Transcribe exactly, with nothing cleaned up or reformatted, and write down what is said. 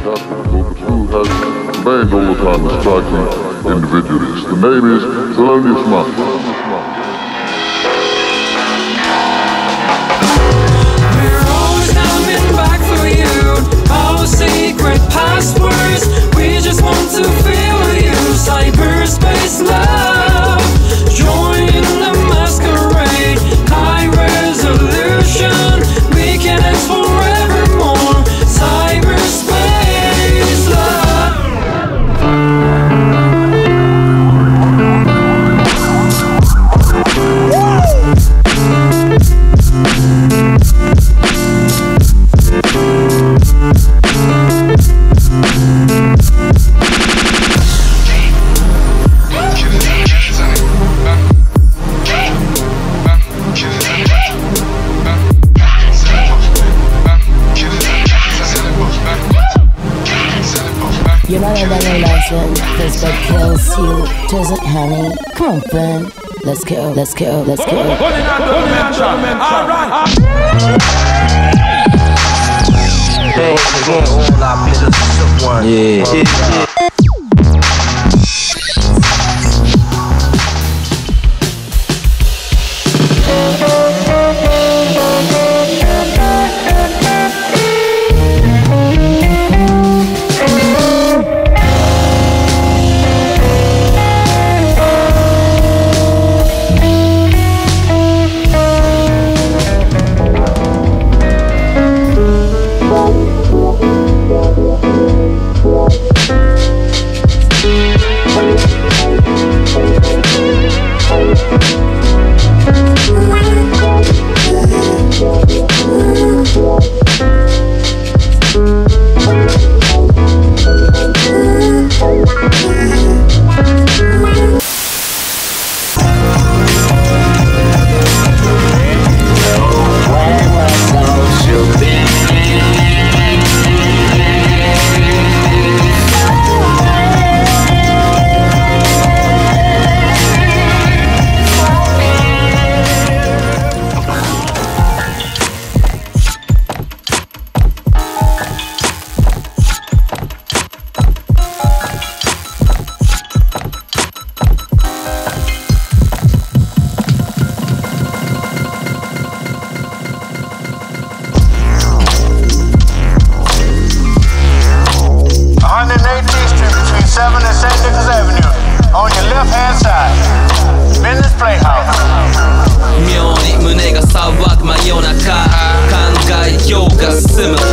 capital, but who has remained all the time a striking individualist. The name is Thelonious Monk. We're always coming back for you. Our secret passwords. We just want to feel you. Cyberspace love. Join the masquerade. High resolution. We can ask forevermore. Cyberspace love. You're not a running license, this bed kills you. Does it, honey? Come on, Ben. Let's go, let's go, let's go. Yeah, yeah. Similar